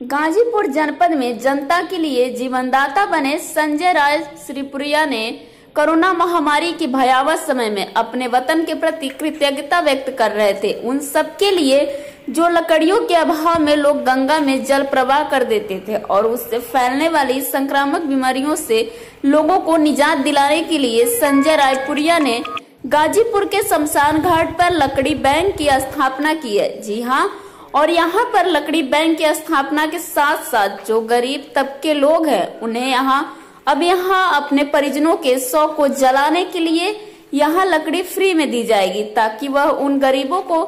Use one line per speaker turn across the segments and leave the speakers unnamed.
गाजीपुर जनपद में जनता के लिए जीवनदाता बने संजय राय श्रीपुरिया ने कोरोना महामारी के भयावह समय में अपने वतन के प्रति कृतज्ञता व्यक्त कर रहे थे। उन सब के लिए जो लकड़ियों के अभाव में लोग गंगा में जल प्रवाह कर देते थे और उससे फैलने वाली संक्रामक बीमारियों से लोगों को निजात दिलाने के लिए संजय रायपुरिया ने गाजीपुर के शमशान घाट पर लकड़ी बैंक की स्थापना की है। जी हाँ, और यहाँ पर लकड़ी बैंक की स्थापना के साथ साथ जो गरीब तबके लोग हैं उन्हें यहाँ अपने परिजनों के शव को जलाने के लिए यहाँ लकड़ी फ्री में दी जाएगी ताकि वह उन गरीबों को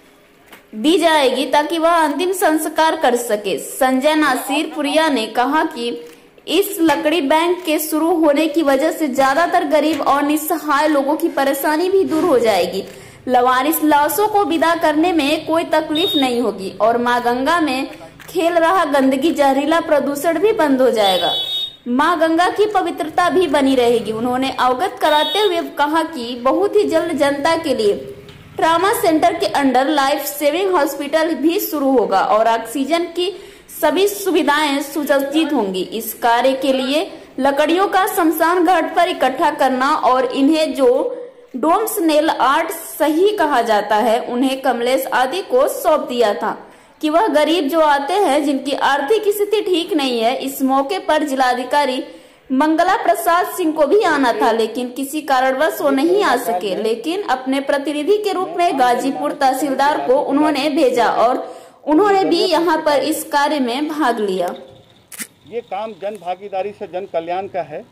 दी जाएगी ताकि वह अंतिम संस्कार कर सके। संजय नासिरपुरिया ने कहा कि इस लकड़ी बैंक के शुरू होने की वजह से ज्यादातर गरीब और निस्सहाय लोगों की परेशानी भी दूर हो जाएगी। लवारिस लाशों को विदा करने में कोई तकलीफ नहीं होगी और माँ गंगा में खेल रहा गंदगी जहरीला प्रदूषण भी बंद हो जाएगा। माँ गंगा की पवित्रता भी बनी रहेगी। उन्होंने अवगत कराते हुए कहा कि बहुत ही जल्द जनता के लिए ट्रामा सेंटर के अंडर लाइफ सेविंग हॉस्पिटल भी शुरू होगा और ऑक्सीजन की सभी सुविधाएं सुसज्जित होंगी। इस कार्य के लिए लकड़ियों का शमशान घाट पर इकट्ठा करना और इन्हें जो डोम्स नेल आर्ट सही कहा जाता है उन्हें कमलेश आदि को सौंप दिया था कि वह गरीब जो आते हैं जिनकी आर्थिक स्थिति ठीक नहीं है। इस मौके पर जिलाधिकारी मंगला प्रसाद सिंह को भी आना था लेकिन किसी कारणवश वो नहीं आ सके, लेकिन अपने प्रतिनिधि के रूप में गाजीपुर तहसीलदार को उन्होंने भेजा और उन्होंने भी यहाँ पर इस कार्य में भाग लिया।
ये काम जन भागीदारी से जन कल्याण का है।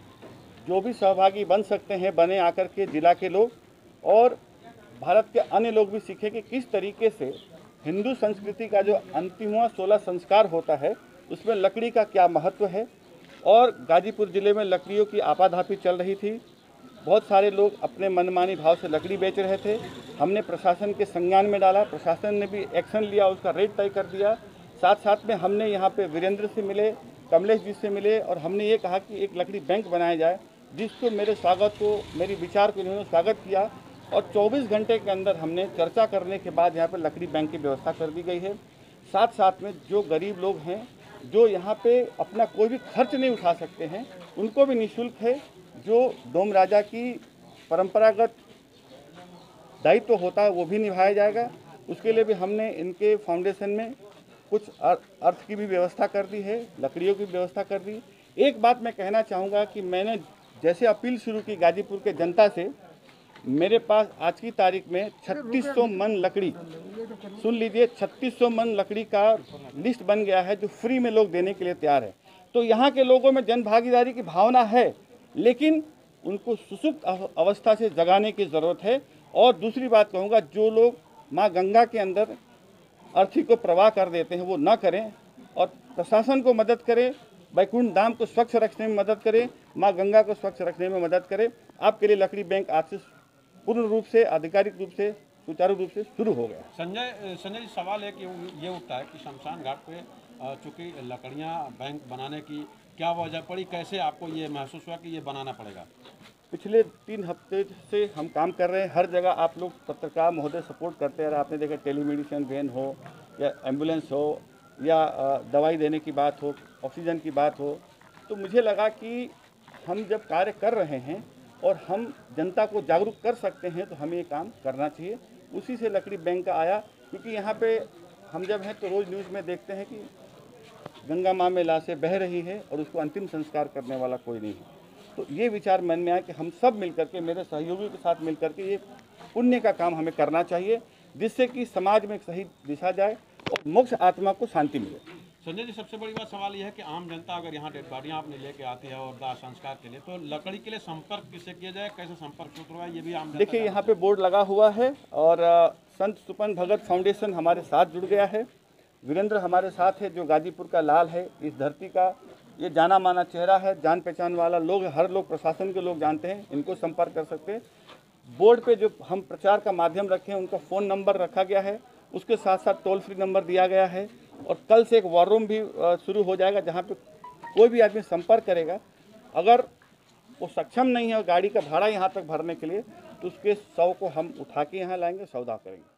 जो भी सहभागी बन सकते हैं बने आकर के जिला के लोग और भारत के अन्य लोग भी सीखें कि किस तरीके से हिंदू संस्कृति का जो अंतिमवां 16 संस्कार होता है उसमें लकड़ी का क्या महत्व है। और गाजीपुर जिले में लकड़ियों की आपाधापी चल रही थी। बहुत सारे लोग अपने मनमानी भाव से लकड़ी बेच रहे थे। हमने प्रशासन के संज्ञान में डाला, प्रशासन ने भी एक्शन लिया, उसका रेट तय कर दिया। साथ साथ में हमने यहाँ पे वीरेंद्र से मिले, कमलेश जी से मिले और हमने ये कहा कि एक लकड़ी बैंक बनाया जाए, जिसको मेरे स्वागत को, मेरी विचार को इन्होंने स्वागत किया और 24 घंटे के अंदर हमने चर्चा करने के बाद यहाँ पर लकड़ी बैंक की व्यवस्था कर दी गई है। साथ साथ में जो गरीब लोग हैं जो यहाँ पे अपना कोई भी खर्च नहीं उठा सकते हैं उनको भी निःशुल्क है जो डोम राजा की परंपरागत दायित्व होता है वो भी निभाया जाएगा। उसके लिए भी हमने इनके फाउंडेशन में कुछ अर्थ की भी व्यवस्था कर दी है, लकड़ियों की व्यवस्था कर दी। एक बात मैं कहना चाहूँगा कि मैंने जैसे अपील शुरू की गाजीपुर के जनता से, मेरे पास आज की तारीख में 3600 मन लकड़ी, सुन लीजिए 3600 मन लकड़ी का लिस्ट बन गया है जो फ्री में लोग देने के लिए तैयार है। तो यहाँ के लोगों में जन भागीदारी की भावना है लेकिन उनको सुसुप्त अवस्था से जगाने की ज़रूरत है। और दूसरी बात कहूँगा, जो लोग माँ गंगा के अंदर अर्थी को प्रवाह कर देते हैं वो ना करें और प्रशासन को मदद करें, बैकुंठ धाम को स्वच्छ रखने में मदद करें, माँ गंगा को स्वच्छ रखने में मदद करें। आपके लिए लकड़ी बैंक आज से पूर्ण रूप से, आधिकारिक रूप से, सुचारू रूप से शुरू हो गया।
संजय जी, सवाल है कि ये उठता है कि शमशान घाट पे चूँकि लकड़ियाँ बैंक बनाने की क्या वजह पड़ी, कैसे आपको ये महसूस हुआ कि ये बनाना पड़ेगा?
पिछले 3 हफ्ते से हम काम कर रहे हैं। हर जगह आप लोग पत्रकार महोदय सपोर्ट करते रहे। आपने देखा टेलीमेडिसिन वैन हो या एम्बुलेंस हो या दवाई देने की बात हो, ऑक्सीजन की बात हो, तो मुझे लगा कि हम जब कार्य कर रहे हैं और हम जनता को जागरूक कर सकते हैं तो हमें ये काम करना चाहिए। उसी से लकड़ी बैंक का आया, क्योंकि यहाँ पे हम जब हैं तो रोज़ न्यूज़ में देखते हैं कि गंगा माँ में लाशें बह रही है और उसको अंतिम संस्कार करने वाला कोई नहीं है। तो ये विचार मन में आया कि हम सब मिलकर के, मेरे सहयोगियों के साथ मिलकर के ये पुण्य का काम हमें करना चाहिए जिससे कि समाज में एक सही दिशा जाए और मोक्ष आत्मा को शांति मिले।
संजय जी, सबसे बड़ी बात सवाल यह है कि आम जनता अगर यहाँ डेड बॉडियाँ आपने लेके आती है और दाह संस्कार के लिए, तो लकड़ी के लिए संपर्क किससे किया जाए, कैसे संपर्क सूत्र हुआ, ये भी आम जनता।
देखिए, यहाँ पे बोर्ड लगा हुआ है और संत सुपन भगत फाउंडेशन हमारे साथ जुड़ गया है। वीरेंद्र हमारे साथ है जो गाजीपुर का लाल है, इस धरती का ये जाना माना चेहरा है, जान पहचान वाला लोग, हर लोग प्रशासन के लोग जानते हैं, इनको संपर्क कर सकते हैं। बोर्ड पे जो हम प्रचार का माध्यम रखे हैं उनका फ़ोन नंबर रखा गया है, उसके साथ साथ टोल फ्री नंबर दिया गया है और कल से एक वॉर रूम भी शुरू हो जाएगा जहाँ पे कोई भी आदमी संपर्क करेगा, अगर वो सक्षम नहीं है गाड़ी का भाड़ा यहाँ तक भरने के लिए तो उसके शव को हम उठा के यहाँ लाएंगे, सौदा करेंगे।